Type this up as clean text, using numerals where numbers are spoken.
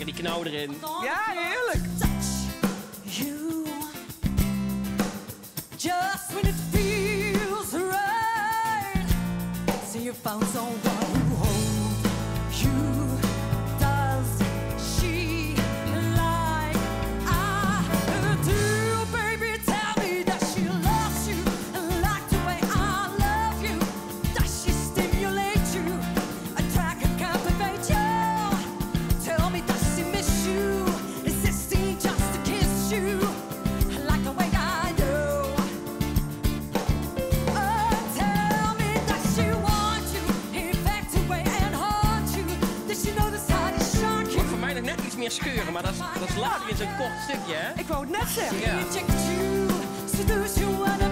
lekker die knauw erin. Ja, heerlijk. You just when it feels right. So you found someone who holds you. Does she like I do? Baby, tell me that she loves you and like the way I love you. Does she stimulate you? Attract and captivate you? Tell me, does she miss you? Insisting just to kiss you like the way I do. Tell me, does she want you? Infatuate and haunt you? Does she know the side is shock you? Wordt voor mij nog net iets meer scheuren, maar dat is later in zo'n kort stukje, hè? Ik wou het net zeggen. Ja. Reject you, seduce you and